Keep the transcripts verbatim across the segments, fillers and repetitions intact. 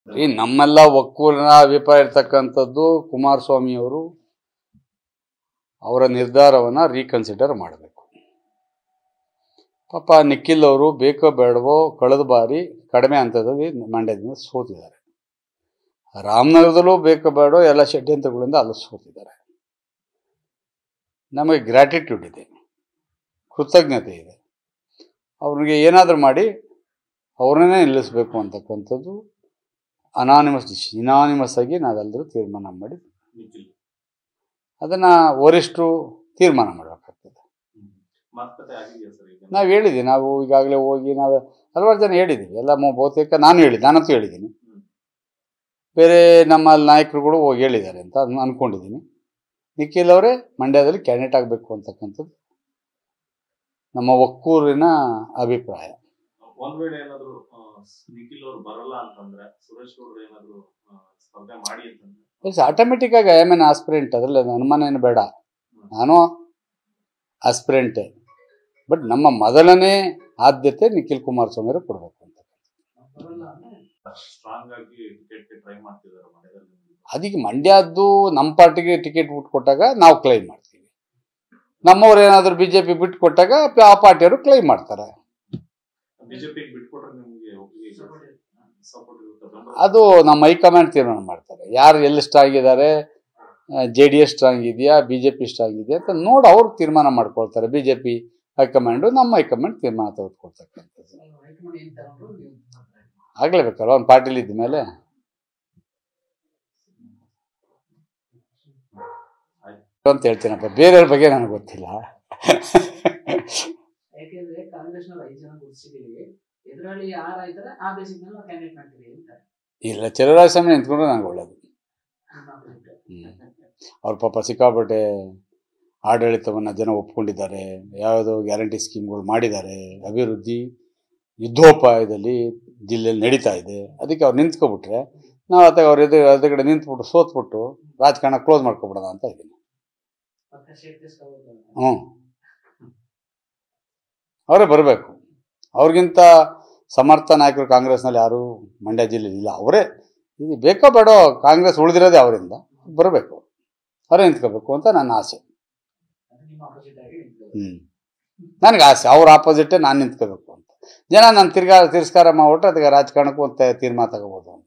ಈ ನಮ್ಮೆಲ್ಲ ಒಕ್ಕೂಲಿನ ಅಭಿಪ್ರಾಯ ಇರ್ತಕ್ಕಂಥದ್ದು ಕುಮಾರಸ್ವಾಮಿ ಅವರು ಅವರ ನಿರ್ಧಾರವನ್ನು ರೀಕನ್ಸಿಡರ್ ಮಾಡಬೇಕು. ಪಾಪ ನಿಖಿಲ್ ಅವರು ಬೇಕೋ ಬೇಡವೋ ಕಳೆದ ಬಾರಿ ಕಡಿಮೆ ಹಂತದಲ್ಲಿ ಮಂಡ್ಯದಿಂದ ಸೋತಿದ್ದಾರೆ. ರಾಮನಗರದಲ್ಲೂ ಬೇಕೋ ಬೇಡೋ ಎಲ್ಲ ಷಡ್ಯಂತ್ರಗಳಿಂದ ಅಲ್ಲಿ ಸೋತಿದ್ದಾರೆ. ನಮಗೆ ಗ್ರ್ಯಾಟಿಟ್ಯೂಡ್ ಇದೆ, ಕೃತಜ್ಞತೆ ಇದೆ. ಅವ್ರಿಗೆ ಏನಾದರೂ ಮಾಡಿ ಅವ್ರನ್ನೇ ನಿಲ್ಲಿಸಬೇಕು ಅಂತಕ್ಕಂಥದ್ದು ಅನಾನಿಮಸ್ ಡಿಸಿಷನ್, ಇನಾನಿಮಸ್ ಆಗಿ ನಾವೆಲ್ಲರೂ ತೀರ್ಮಾನ ಮಾಡಿ ಅದನ್ನು ವರಿಷ್ಠರು ತೀರ್ಮಾನ ಮಾಡಬೇಕಾಗ್ತದೆ. ನಾವು ಹೇಳಿದ್ದೀವಿ, ನಾವು ಈಗಾಗಲೇ ಹೋಗಿ ನಾವು ಹಲವಾರು ಜನ ಹೇಳಿದ್ದೀವಿ, ಎಲ್ಲ ಬಹುತೇಕ ನಾನು ಹೇಳಿದ್ದೆ, ನಾನಂತೂ ಹೇಳಿದ್ದೀನಿ, ಬೇರೆ ನಮ್ಮ ನಾಯಕರುಗಳು ಹೋಗಿ ಹೇಳಿದ್ದಾರೆ ಅಂತ ಅಂದ್ಕೊಂಡಿದ್ದೀನಿ. ನಿಖಿಲ್ ಅವರೇ ಮಂಡ್ಯದಲ್ಲಿ ಕ್ಯಾಂಡಿಡೇಟ್ ಆಗಬೇಕು ಅಂತಕ್ಕಂಥದ್ದು ನಮ್ಮ ಒಕ್ಕೂರಿನ ಅಭಿಪ್ರಾಯ. ಒಂದ್ ವೇಳೆ ಏನಾದರೂ ನಿಖಿಲ್ ಅವರು ಬರಲ್ಲ ಅಂತಂದ್ರೆ ಸುರೇಶ್ ಗೌಡ್ರು ಏನಾದರೂ ಸ್ಪರ್ಧೆ ಮಾಡಿ ಅಂತಂದ್ರೆ ಆಟೋಮೆಟಿಕ್ ಆಗಿ ಐ ಆಮ್ ಎನ್ ಆಸ್ಪಿರೆಂಟ್, ಅದರಲ್ಲಿ ಅನುಮಾನ ಏನು ಬೇಡ. ನಾನು ಆಸ್ಪಿರೆಂಟೇ, ಬಟ್ ನಮ್ಮ ಮೊದಲನೇ ಆದ್ಯತೆ ನಿಖಿಲ್ ಕುಮಾರಸ್ವಾಮಿ ಅವರು ಕೊಡಬೇಕು ಅಂತ. ಸ್ಟ್ರಾಂಗ್ ಆಗಿ ಟಿಕೆಟ್ ಟ್ರೈ ಮಾಡ್ತಿದ್ದಾರೆ ಮಂಡ್ಯದಲ್ಲಿ. ಅದಕ್ಕೆ ಮಂಡ್ಯದ್ದು ನಮ್ಮ ಪಾರ್ಟಿಗೆ ಟಿಕೆಟ್ ಬಿಟ್ಟು ಕೊಟ್ಟಾಗ ನಾವು ಕ್ಲೈಮ್ ಮಾಡ್ತೀವಿ, ನಮ್ಮವ್ರು ಏನಾದರೂ ಬಿ ಜೆ ಪಿ ಬಿಟ್ಟು ಕೊಟ್ಟಾಗ ಆ ಪಾರ್ಟಿಯವರು ಕ್ಲೈಮ್ ಮಾಡ್ತಾರೆ. ಅದು ನಮ್ಮ ಹೈಕಮಾಂಡ್ ತೀರ್ಮಾನ ಮಾಡ್ತಾರೆ, ಯಾರು ಎಲ್ಲಿ ಸ್ಟ್ರಾಂಗ್ ಇದ್ದಾರೆ, ಜೆ ಡಿ ಎಸ್ ಸ್ಟ್ರಾಂಗ್ ಇದೆಯಾ, ಬಿ ಜೆ ಪಿ ಸ್ಟ್ರಾಂಗ್ ಇದೆಯಾ ಅಂತ ನೋಡಿ ಅವ್ರು ತೀರ್ಮಾನ ಮಾಡ್ಕೊಳ್ತಾರೆ. ಬಿ ಜೆ ಪಿ ಹೈಕಮಾಂಡು ನಮ್ಮ ಹೈಕಮಾಂಡ್ ತೀರ್ಮಾನ ತೆಗೆದುಕೊಳ್ತಕ್ಕಂಥದ್ದು ಆಗಲೇಬೇಕಲ್ಲ ಒಂದು ಪಾರ್ಟಿಲಿ ಇದ್ದ ಮೇಲೆ. ಅಂತ ಹೇಳ್ತೀನಪ್ಪ, ಬೇರೆಯವ್ರ ಬಗ್ಗೆ ನನಗೆ ಗೊತ್ತಿಲ್ಲ. ಇಲ್ಲ, ಚಲುವರಾಯಸ್ವಾಮಿ ನಿಂತ್ಕೊಂಡ್ರೆ ನಂಗೆ ಒಳ್ಳೇದು. ಅವ್ರ ಪಾಪ ಸಿಕ್ಕಾಪಟ್ಟೆ ಆಡಳಿತವನ್ನು ಜನ ಒಪ್ಕೊಂಡಿದ್ದಾರೆ, ಯಾವುದೋ ಗ್ಯಾರಂಟಿ ಸ್ಕೀಮ್ಗಳು ಮಾಡಿದ್ದಾರೆ, ಅಭಿವೃದ್ಧಿ ಯುದ್ಧೋಪಾಯದಲ್ಲಿ ಜಿಲ್ಲೆಯಲ್ಲಿ ನಡೀತಾ ಇದೆ. ಅದಕ್ಕೆ ಅವ್ರು ನಿಂತ್ಕೊಬಿಟ್ರೆ ನಾವು ಅಥವಾ ಅವ್ರ ಎದುರು ಅದ್ರ ಕಡೆ ನಿಂತ್ಬಿಟ್ಟು ಸೋತ್ಬಿಟ್ಟು ರಾಜಕಾರಣ ಕ್ಲೋಸ್ ಮಾಡ್ಕೊಬಿಡೋಣ ಅಂತ ಇದ್ದೀನಿ. ಹ್ಞೂ, ಅವರೇ ಬರಬೇಕು. ಅವ್ರಿಗಿಂತ ಸಮರ್ಥ ನಾಯಕರು ಕಾಂಗ್ರೆಸ್ನಲ್ಲಿ ಯಾರು ಮಂಡ್ಯ ಜಿಲ್ಲೆಯಲ್ಲಿ ಇಲ್ಲ. ಅವರೇ ಇದು ಬೇಕೋ ಬೇಡೋ ಕಾಂಗ್ರೆಸ್ ಉಳಿದಿರೋದೇ ಅವರಿಂದ, ಬರಬೇಕು, ಅವರೇ ನಿಂತ್ಕೋಬೇಕು ಅಂತ ನನ್ನ ಆಸೆ. ಹ್ಞೂ, ನನಗೆ ಆಸೆ ಅವ್ರ ಆಪೋಸಿಟೇ ನಾನು ನಿಂತ್ಕೋಬೇಕು ಅಂತ. ಜನ ನಾನು ತಿರ್ಗಾ ತಿರಸ್ಕಾರ ಮಾಡ್ಬಿಟ್ರೆ ಅದಕ್ಕೆ ರಾಜಕಾರಣಕ್ಕೂ ಅಂತ ತೀರ್ಮಾನ ತಗೋಬೋದು ಅಂತ.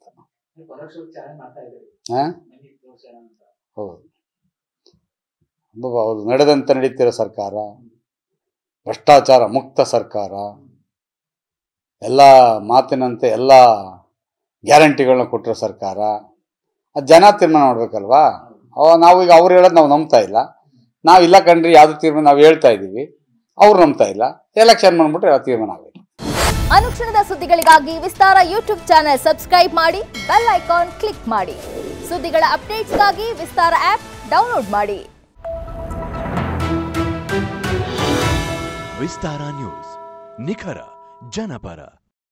ಹಾಂ, ಹೌದು, ಹೌದು. ನಡೆದಂತೆ ನಡೀತಿರೋ ಸರ್ಕಾರ, ಭ್ರಷ್ಟಾಚಾರ ಮುಕ್ತ ಸರ್ಕಾರ, ಎಲ್ಲ ಮಾತಿನಂತೆ ಎಲ್ಲ ಗ್ಯಾರಂಟಿಗಳನ್ನ ಕೊಟ್ಟಿರೋ ಸರ್ಕಾರ, ಅದು ಜನ ತೀರ್ಮಾನ ಮಾಡ್ಬೇಕಲ್ವಾ. ಅವ ನಾವೀಗ ಅವ್ರು ಹೇಳೋದು ನಾವು ನಂಬ್ತಾ ಇಲ್ಲ. ನಾವು ಇಲ್ಲ ಕಣ್ರಿ ಯಾವುದು ತೀರ್ಮಾನ ನಾವು ಹೇಳ್ತಾ ಇದ್ದೀವಿ, ಅವ್ರು ನಂಬ್ತಾ ಇಲ್ಲ. ಎಲೆಕ್ಷನ್ ಬಂದ್ಬಿಟ್ರೆ ಯಾವ ತೀರ್ಮಾನ ಆಗಬೇಕು. ಅನುಕ್ಷಣದ ಸುದ್ದಿಗಳಿಗಾಗಿ ವಿಸ್ತಾರ ಯೂಟ್ಯೂಬ್ ಚಾನೆಲ್ ಸಬ್ಸ್ಕ್ರೈಬ್ ಮಾಡಿ, ಬೆಲ್ ಐಕಾನ್ ಕ್ಲಿಕ್ ಮಾಡಿ. ಸುದ್ದಿಗಳ ಅಪ್ಡೇಟ್ಸ್ಗಾಗಿ ವಿಸ್ತಾರ ಆಪ್ ಡೌನ್ಲೋಡ್ ಮಾಡಿ. ವಿಸ್ತಾರ ನ್ಯೂಸ್, ನಿಖರ ಜನಪರ.